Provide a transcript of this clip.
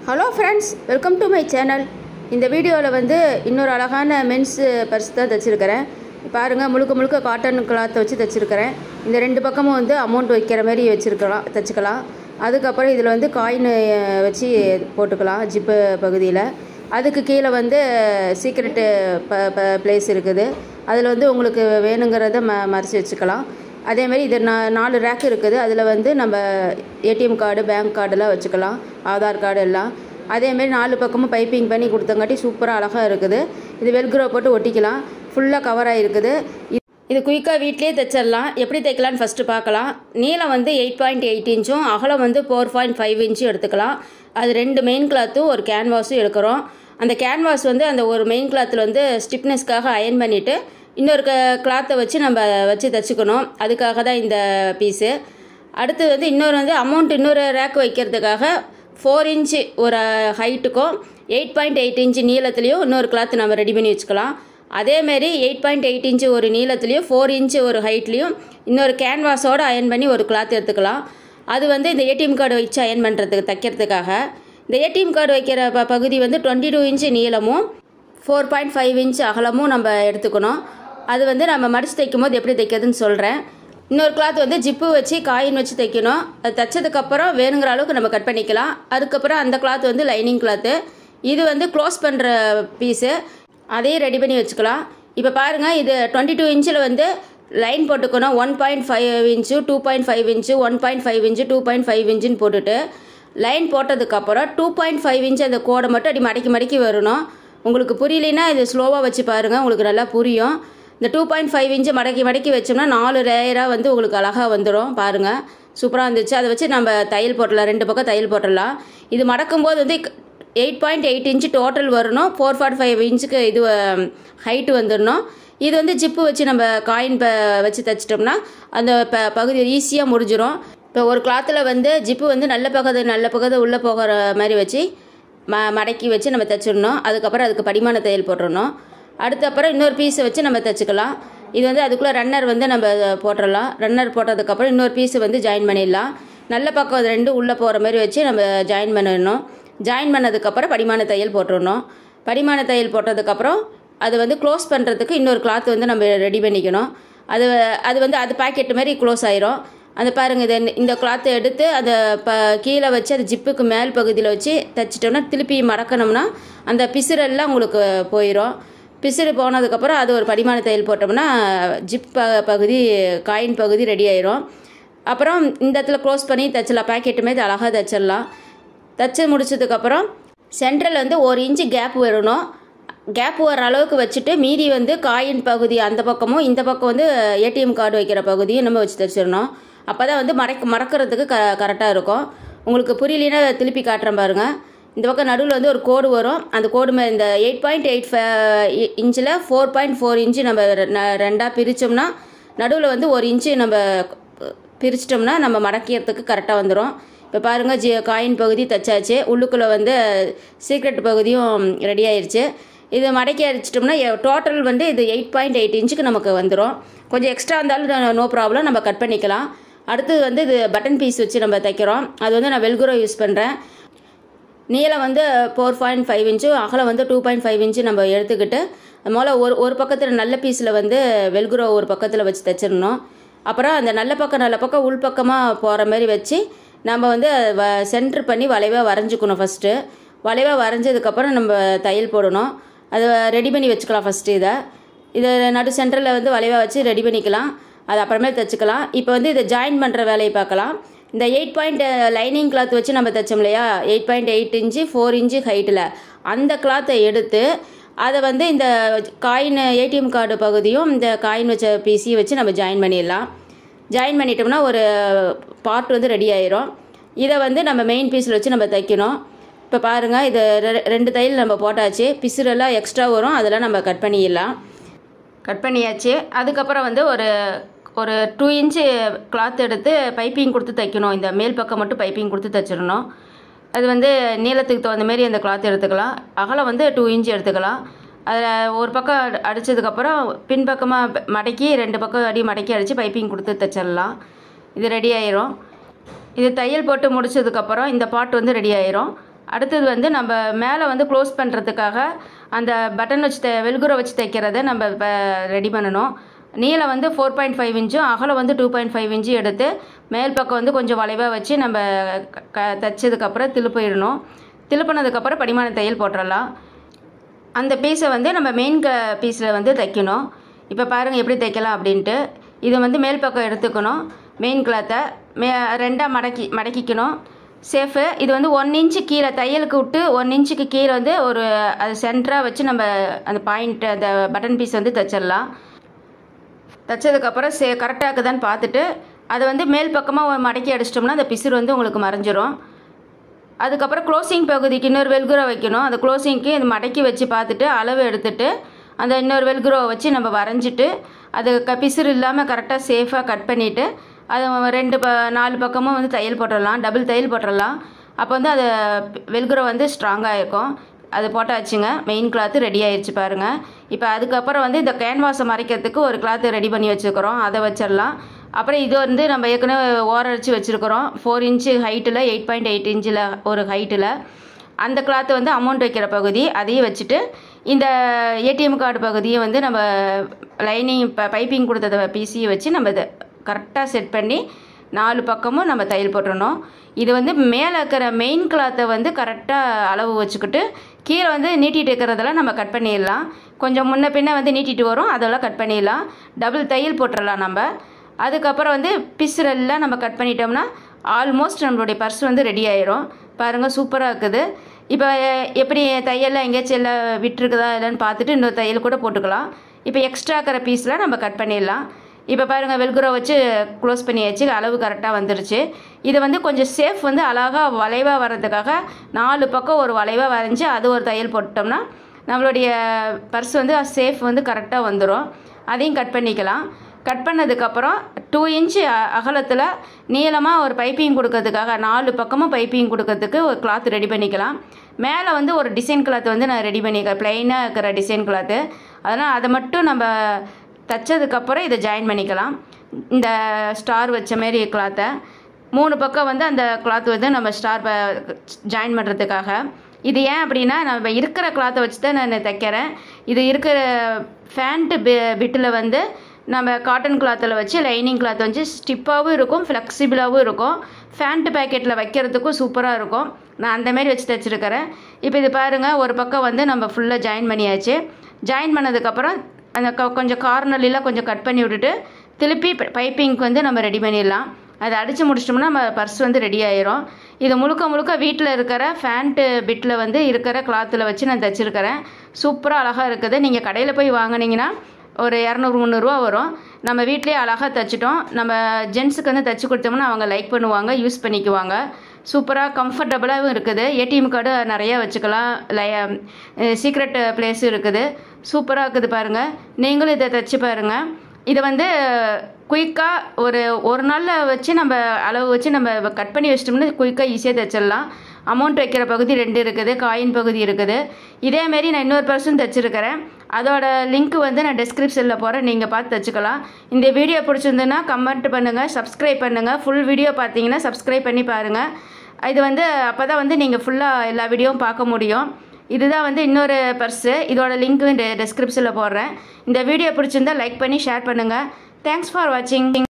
Hello friends, welcome to my channel. இந்த வீடியோவில் வந்து இன்னொரு அழகான மென்ஸ் பர்ஸ் தான் தைச்சிருக்கிறேன். பாருங்கள், முழுக்க முழுக்க காட்டன் கிளாத்தை வச்சு தைச்சிருக்கிறேன். இந்த ரெண்டு பக்கமும் வந்து அமௌண்ட் வைக்கிற மாதிரி தைச்சிக்கலாம். அதுக்கப்புறம் இதில் வந்து காயின் வச்சு போட்டுக்கலாம் ஜிப்பு பகுதியில். அதுக்கு கீழே வந்து சீக்ரெட்டு பிளேஸ் இருக்குது. அதில் வந்து உங்களுக்கு வேணுங்கிறத மறைச்சி வச்சுக்கலாம். அதேமாதிரி இது 4 ரேக் இருக்குது. அதில் வந்து நம்ம ஏடிஎம் கார்டு, பேங்க் கார்டெல்லாம் வச்சுக்கலாம், ஆதார் கார்டு எல்லாம். அதேமாரி 4 பக்கமும் பைப்பிங் பண்ணி கொடுத்தங்காட்டி சூப்பராக அழகாக இருக்குது. இது வெல்க்ரோ போட்டு ஒட்டிக்கலாம். ஃபுல்லாக கவர் ஆகிருக்குது. இது குயிக்காக வீட்லேயே தைச்சிடலாம். எப்படி தைக்கலான்னு ஃபஸ்ட்டு பார்க்கலாம். நீளம் வந்து 8.8 இன்ச்சும், அகலம் வந்து 4.5 இன்ச்சும் எடுத்துக்கலாம். அது 2 மெயின் கிளாத்தும் ஒரு கேன்வாஸும் எடுக்கிறோம். அந்த கேன்வாஸ் வந்து அந்த ஒரு மெயின் கிளாத்தில் வந்து ஸ்டிப்னஸ்க்காக அயன் பண்ணிவிட்டு இன்னொரு கிளாத்தை வச்சு நம்ம தைச்சிக்கணும். அதுக்காக தான் இந்த பீஸு. அடுத்து வந்து இன்னொரு ரேக் வைக்கிறதுக்காக 4 இன்ச்சு ஒரு ஹைட்டுக்கும் 8.8 இன்ச்சு நீளத்துலேயும் இன்னொரு கிளாத்து நம்ம ரெடி பண்ணி வச்சுக்கலாம். அதேமாரி 8.8 இன்ச்சு ஒரு நீளத்துலேயும் 4 இன்ச்சு ஒரு ஹைட்லேயும் இன்னொரு கேன்வாஸோடு அயன் பண்ணி ஒரு கிளாத் எடுத்துக்கலாம். அது வந்து இந்த ஏடிஎம் கார்டு வச்சு அயன் பண்ணுறதுக்கு தைக்கிறதுக்காக. இந்த ஏடிஎம் கார்டு வைக்கிற பகுதி வந்து 22 இன்ச்சு நீளமும் 4.5 இன்ச்சு அகலமும் நம்ம எடுத்துக்கணும். அது வந்து நம்ம மடித்து தைக்கும் போது எப்படி தைக்கிறதுன்னு சொல்கிறேன். இன்னொரு கிளாத் வந்து ஜிப்பு வச்சு காயின் வச்சு தைக்கணும். அது தைச்சதுக்கப்புறம் வேணுங்கிற அளவுக்கு நம்ம கட் பண்ணிக்கலாம். அதுக்கப்புறம் அந்த கிளாத் வந்து லைனிங் கிளாத்து. இது வந்து க்ளோஸ் பண்ணுற பீஸு. அதையும் ரெடி பண்ணி வச்சுக்கலாம். இப்போ பாருங்கள், இது 22 இன்ச்சில் வந்து லைன் போட்டுக்கணும். 1.5 இன்ச்சு, 2.5 இன்ச்சு, 1.5 இன்ச்சு, 2.5 இன்ச்சுன்னு போட்டுட்டு லைன் போட்டதுக்கப்புறம் 2.5 இன்ச்சு அந்த கோடை மட்டும் அப்படி மடக்கி வரணும். உங்களுக்கு புரியலைன்னா இது ஸ்லோவாக வச்சு பாருங்கள், உங்களுக்கு நல்லா புரியும். இந்த 2.5 இன்ச்சு மடக்கி வச்சோம்னா 4 லேயராக வந்து உங்களுக்கு அழகாக வந்துடும். பாருங்கள், சூப்பராக இருந்துச்சு. அதை வச்சு நம்ம தையல் போட்டுடலாம். 2 பக்கம் தையல் போட்டுடலாம். இது மடக்கும்போது வந்து 8.8 இன்ச்சு டோட்டல் வரணும். 4.5 இன்ச்சுக்கு இது ஹைட்டு வந்துடணும். இது வந்து ஜிப்பு வச்சு நம்ம காயின் வச்சு தைச்சிட்டோம்னா அந்த பகுதி ஈஸியாக முடிஞ்சிடும். இப்போ ஒரு கிளாத்தில் வந்து ஜிப்பு வந்து நல்ல பக்கத்தை உள்ளே போகிற மாதிரி வச்சு மடக்கி வச்சு நம்ம தைச்சிடணும். அதுக்கப்புறம் அதுக்கு படிமான தையல் போட்டுடணும். அப்புறம் இன்னொரு பீஸை வச்சு நம்ம தைச்சிக்கலாம். இது வந்து அதுக்குள்ளே ரன்னர் வந்து நம்ம போட்டுடலாம். ரன்னர் போட்டதுக்கப்புறம் இன்னொரு பீஸை வந்து ஜாயின் பண்ணிடலாம். நல்ல பக்கம் 2 உள்ளே போகிற மாதிரி வச்சு நம்ம ஜாயின் பண்ணிடணும். ஜாயின் பண்ணதுக்கப்புறம் படிமான தையல் போட்டுடணும். படிமான தையல் போட்டதுக்கப்புறம் அது வந்து க்ளோஸ் பண்ணுறதுக்கு இன்னொரு கிளாத் வந்து நம்ம ரெடி பண்ணிக்கணும். அது வந்து அது பாக்கெட்டு மாதிரி க்ளோஸ் ஆயிரும். அந்த பாருங்கள், இந்த கிளாத்தை எடுத்து அதை கீழே வச்சு அது ஜிப்புக்கு மேல் பகுதியில் வச்சு தைச்சிட்டோம்னா திருப்பி மடக்கணும்னா அந்த பிசுரெல்லாம் உங்களுக்கு போயிடும். பிசுறு போனதுக்கப்புறம் அது ஒரு படிமான தையல் போட்டோம்னா ஜிப் பகுதி, காயின் பகுதி ரெடி ஆயிரும். அப்புறம் இந்த இடத்துல க்ளோஸ் பண்ணி தைச்சிடலாம். பாக்கெட்டு மாதிரி அழகாக தைச்சிடலாம். தைச்சி முடிச்சதுக்கப்புறம் சென்ட்ரல் வந்து 1 இன்ச்சு கேப் வரணும். கேப் வர அளவுக்கு வச்சுட்டு மீதி வந்து காயின் பகுதி அந்த பக்கமும் இந்த பக்கம் வந்து ஏடிஎம் கார்டு வைக்கிற பகுதியும் நம்ம வச்சு தைச்சிடணும். அப்போ தான் வந்து மடக்கிறதுக்கு கரெக்டாக இருக்கும். உங்களுக்கு புரியலைன்னா திருப்பி காட்டுறேன் பாருங்கள். இந்த பக்கம் நடுவில் வந்து ஒரு கோடு வரும். அந்த கோடு மேலே இந்த 8.8 இன்ச்சில் 4.4 இன்ச்சு நம்ம ரெண்டாக பிரித்தோம்னா நடுவில் வந்து 1 இன்ச்சு நம்ம பிரிச்சிட்டோம்னா நம்ம மடக்கிறதுக்கு கரெக்டாக வந்துடும். இப்போ பாருங்கள், காயின் பகுதி தைச்சாச்சு. உள்ளுக்குள்ளே வந்து சீக்ரெட் பகுதியும் ரெடி ஆயிடுச்சு. இது மடக்கி அடிச்சிட்டோம்னா டோட்டல் வந்து இது 8.8 இன்ச்சுக்கு நமக்கு வந்துடும். கொஞ்சம் எக்ஸ்ட்ரா இருந்தாலும் நோ ப்ராப்ளம், நம்ம கட் பண்ணிக்கலாம். அடுத்தது வந்து இது பட்டன் பீஸ் வச்சு நம்ம தைக்கிறோம். அது வந்து நான் வெல்க்ரோ யூஸ் பண்ணுறேன். நீளம் வந்து 4.5 இன்ச்சு, அகலம் வந்து 2.5 இன்ச்சு நம்ம எடுத்துக்கிட்டு முதல்ல ஒரு பக்கத்தில் நல்ல பீஸில் வந்து வெல்க்ரோ ஒரு பக்கத்தில் வச்சு தைச்சிடணும். அப்புறம் அந்த நல்ல பக்கம் உள்பக்கமாக போகிற மாதிரி வச்சு நம்ம வந்து சென்ட்ரு பண்ணி வளைவாக வரைஞ்சிக்கணும். ஃபஸ்ட்டு வளைவாக வரைஞ்சதுக்கப்புறம் நம்ம தையல் போடணும். அதை ரெடி பண்ணி வச்சுக்கலாம். ஃபஸ்ட்டு இதை நடு சென்டரில் வந்து வளைவாக வச்சு ரெடி பண்ணிக்கலாம். அது அப்புறமே தைச்சிக்கலாம். இப்போ வந்து இதை ஜாயின் பண்ணுற வேலையை பார்க்கலாம். இந்த 8 லைனிங் கிளாத் வச்சு நம்ம தைச்சோம் இல்லையா, 8.8 இன்ச்சு 4 இன்ச்சு ஹைட்டில் அந்த கிளாத்தை எடுத்து அதை வந்து இந்த காயின் ஏடிஎம் கார்டு பகுதியும் இந்த காயின் வச்ச பீஸையும் வச்சு நம்ம ஜாயின் பண்ணிடலாம். ஜாயின் பண்ணிட்டோம்னா ஒரு பார்ட் வந்து ரெடி ஆயிரும். இதை வந்து நம்ம மெயின் பீஸில் வச்சு நம்ம தைக்கணும். இப்போ பாருங்கள், இது 2 தையல் நம்ம போட்டாச்சு. பிசுரெல்லாம் எக்ஸ்ட்ரா வரும், அதெல்லாம் நம்ம கட் பண்ணியாச்சு. அதுக்கப்புறம் வந்து ஒரு 2 இன்ச்சு கிளாத் எடுத்து பைப்பிங் கொடுத்து தைக்கணும். இந்த மேல் பக்கம் மட்டும் பைப்பிங் கொடுத்து தைச்சிடணும். அது வந்து நீளத்துக்கு தகுந்த மாரி அந்த கிளாத் எடுத்துக்கலாம். அகலம் வந்து 2 இன்ச்சு எடுத்துக்கலாம். அதில் ஒரு பக்கம் அடித்ததுக்கப்புறம் பின்பக்கமாக மடக்கி 2 பக்கம் மடக்கி அடித்து பைப்பிங் கொடுத்து தைச்சிடலாம். இது ரெடி ஆயிரும். இது தையல் போட்டு முடிச்சதுக்கப்புறம் இந்த பார்ட் வந்து ரெடி ஆயிரும். அடுத்தது வந்து நம்ம மேலே வந்து க்ளோஸ் பண்ணுறதுக்காக அந்த பட்டன் வச்சு வெல்குரோ வச்சு தைக்கிறத நம்ம இப்போ ரெடி பண்ணணும். நீளம் வந்து 4.5 இன்ச்சும் அகலம் வந்து 2.5 இன்ச்சு எடுத்து மேல் பக்கம் வந்து கொஞ்சம் வளைவாக வச்சு நம்ம தைச்சதுக்கப்புறம் திருப்பிடணும். திருப்பினதுக்கப்புறம் படிமான தையல் போட்டுடலாம். அந்த பீஸை வந்து நம்ம மெயின் பீஸில் வந்து தைக்கணும். இப்போ பாருங்கள் எப்படி தைக்கலாம் அப்படின்ட்டு. இதை வந்து மேல் பக்கம் எடுத்துக்கணும். மெயின் கிளாத்தை ரெண்டாக மடக்கிக்கணும். சேஃபு இது வந்து 1 இன்ச்சு கீழே தையலுக்கு விட்டு 1 இன்ச்சுக்கு கீழே வந்து ஒரு அது சென்டராக வச்சு நம்ம அந்த பாயிண்ட் அந்த பட்டன் பீஸ் வந்து தைச்சிடலாம். தைச்சதுக்கப்புறம் கரெக்டாக இருக்குதான்னு பார்த்துட்டு அதை வந்து மேல் பக்கமாக மடக்கி அடிச்சிட்டோம்னா அந்த பிசுறு வந்து உங்களுக்கு மறைஞ்சிரும். அதுக்கப்புறம் க்ளோசிங் பகுதிக்கு இன்னொரு வெல்குரோ வைக்கணும். அந்த க்ளோசிங்க்கு இது மடக்கி வச்சு பார்த்துட்டு அளவு எடுத்துட்டு அந்த இன்னொரு வெல்குரோவை வச்சு நம்ம வரைஞ்சிட்டு அது பிசுறு இல்லாமல் கரெக்டாக சேஃபாக கட் பண்ணிவிட்டு அது 4 பக்கமும் வந்து தையல் போட்டுடலாம். டபுள் தையல் போட்டுடலாம். அப்போ வந்து அது வெல்குரோ வந்து ஸ்ட்ராங்காக இருக்கும். அது போட்டாச்சுங்க. மெயின் கிளாத்து ரெடி ஆயிடுச்சு பாருங்கள். இப்போ அதுக்கப்புறம் வந்து இந்த கேன்வாஸை மறைக்கிறதுக்கு ஒரு கிளாத்து ரெடி பண்ணி வச்சுருக்கிறோம். அதை வச்சிடலாம். அப்புறம் இது வந்து நம்ம ஏற்கனவே ஓரடிச்சு வச்சுருக்கிறோம். 4 இன்ச்சு ஹைட்டில் 8.8 இன்ச்சில் ஒரு ஹைட்டில் அந்த கிளாத்து வந்து அமௌண்ட் வைக்கிற பகுதி அதையும் வச்சுட்டு இந்த ஏடிஎம் கார்டு பகுதியை வந்து நம்ம லைனிங் பைப்பிங் கொடுத்த பிசியை வச்சு நம்ம இதை கரெக்டாக செட் பண்ணி 4 பக்கமும் நம்ம தையல் போட்டுடணும். இது வந்து மேலே இருக்கிற மெயின் கிளாத்தை வந்து கரெக்டாக அளவு வச்சுக்கிட்டு கீழே வந்து நீட்டிகிட்டு இருக்கிறதெல்லாம் நம்ம கட் பண்ணிடலாம். கொஞ்சம் முன்ன பின்ன வந்து நீட்டிட்டு வரும், அதெல்லாம் கட் பண்ணிடலாம். டபுள் தையல் போட்டுடலாம் நம்ம. அதுக்கப்புறம் வந்து பிசுரெல்லாம் நம்ம கட் பண்ணிட்டோம்னா ஆல்மோஸ்ட் நம்மளுடைய பர்ஸ் வந்து ரெடி ஆயிரும். பாருங்கள் சூப்பராக இருக்குது. இப்போ எப்படி தையல்லாம் எங்கேயாச்சும் எல்லாம் விட்டுருக்குதா இல்லைன்னு பார்த்துட்டு இன்னொரு தையல் கூட போட்டுக்கலாம். இப்போ எக்ஸ்ட்ரா இருக்கிற பீஸில் நம்ம கட் பண்ணிடலாம். இப்போ பாருங்கள் வெல்குரோ வச்சு க்ளோஸ் பண்ணியாச்சு. அளவு கரெக்டாக வந்துருச்சு. இதை வந்து கொஞ்சம் சேஃப் வந்து அழகாக வளைவாக வர்றதுக்காக 4 பக்கம் ஒரு வளைவாக வரைஞ்சி அது ஒரு தையல் போட்டோம்னா நம்மளுடைய பர்ஸ் வந்து சேஃப் வந்து கரெக்டாக வந்துடும். அதையும் கட் பண்ணிக்கலாம். கட் பண்ணதுக்கப்புறம் 2 இன்ச்சு அகலத்தில் நீளமாக ஒரு பைப்பிங் கொடுக்கறதுக்காக 4 பக்கமும் பைப்பிங் கொடுக்கறதுக்கு ஒரு கிளாத் ரெடி பண்ணிக்கலாம். மேலே வந்து ஒரு டிசைன் கிளாத் வந்து நான் ரெடி பண்ணிக்கிறேன். ப்ளைனாக இருக்கிற டிசைன் கிளாத்து. அதனால் அதை மட்டும் நம்ம தைச்சதுக்கப்புறம் இதை ஜாயின் பண்ணிக்கலாம். இந்த ஸ்டார் வச்ச மாரி கிளாத்தை 3 பக்கம் வந்து அந்த கிளாத் வந்து நம்ம ஸ்டார் ஜாயின் பண்ணுறதுக்காக. இது ஏன் அப்படின்னா நம்ம இருக்கிற கிளாத்தை வச்சு தான் நான் தைக்கிறேன். இது இருக்கிற ஃபேண்ட்டு பிட்டில் வந்து நம்ம காட்டன் கிளாத்தில் வச்சு லைனிங் கிளாத் வச்சு ஸ்டிப்பாகவும் இருக்கும், ஃப்ளெக்சிபிளாகவும் இருக்கும். ஃபேண்ட்டு பேக்கெட்டில் வைக்கிறதுக்கும் சூப்பராக இருக்கும். நான் அந்தமாரி வச்சு தைச்சிருக்கிறேன். இப்போ இது பாருங்கள் ஒரு பக்கம் வந்து நம்ம ஃபுல்லாக ஜாயின் பண்ணியாச்சு. ஜாயின் பண்ணதுக்கப்புறம் அந்த கொஞ்சம் கார்னர்லாம் கொஞ்சம் கட் பண்ணி விட்டுட்டு திருப்பி பைப்பிங்க்கு வந்து நம்ம ரெடி பண்ணிடலாம். அதை அடித்து முடிச்சிட்டோம்னா நம்ம பர்ஸ் வந்து ரெடி ஆயிரும். இது முழுக்க வீட்டில் இருக்கிற ஃபேண்ட்டு பிட்டில் வந்து இருக்கிற கிளாத்தில் வச்சு நான் தைச்சிருக்கிறேன். சூப்பராக அழகாக இருக்குது. நீங்கள் கடையில் போய் வாங்கினீங்கன்னா ஒரு 200-300 ரூபா வரும். நம்ம வீட்டிலே அழகாக தைச்சிட்டோம். நம்ம ஜென்ஸுக்கு வந்து தைச்சி கொடுத்தோம்னா அவங்க லைக் பண்ணுவாங்க, யூஸ் பண்ணிக்குவாங்க. சூப்பராக கம்ஃபர்டபுளாகவும் இருக்குது. ஏடிஎம் கார்டு நிறையா வச்சுக்கலாம். சீக்ரெட் பிளேஸும் இருக்குது. சூப்பராக இருக்குது பாருங்கள். நீங்களும் இதை தைச்சி பாருங்கள். இதை வந்து குயிக்காக ஒரு நாளில் வச்சு நம்ம அளவு வச்சு நம்ம கட் பண்ணி வச்சிட்டோம்னா குயிக்காக ஈஸியாக தைச்சிடலாம். அமௌண்ட் வைக்கிற பகுதி 2 இருக்குது, காயின் பகுதி இருக்குது. இதேமாரி நான் இன்னொரு பர்சன் தைச்சிருக்கிறேன். அதோட லிங்க் வந்து நான் டிஸ்கிரிப்ஷனில் போகிறேன், நீங்கள் பார்த்து தைச்சிக்கலாம். இந்த வீடியோ பிடிச்சிருந்துன்னா கமெண்ட் பண்ணுங்கள், சப்ஸ்கிரைப் பண்ணுங்கள். ஃபுல் வீடியோ பார்த்தீங்கன்னா சப்ஸ்கிரைப் பண்ணி பாருங்கள். இது வந்து அப்போ தான் வந்து நீங்கள் ஃபுல்லாக எல்லா வீடியோவும் பார்க்க முடியும். இதுதான் வந்து இன்னொரு பர்ஸு. இதோட லிங்க்கு டிஸ்கிரிப்ஷனில் போடுறேன். இந்த வீடியோ பிடிச்சிருந்தா லைக் பண்ணி ஷேர் பண்ணுங்கள். தேங்க்ஸ் ஃபார் வாட்சிங்.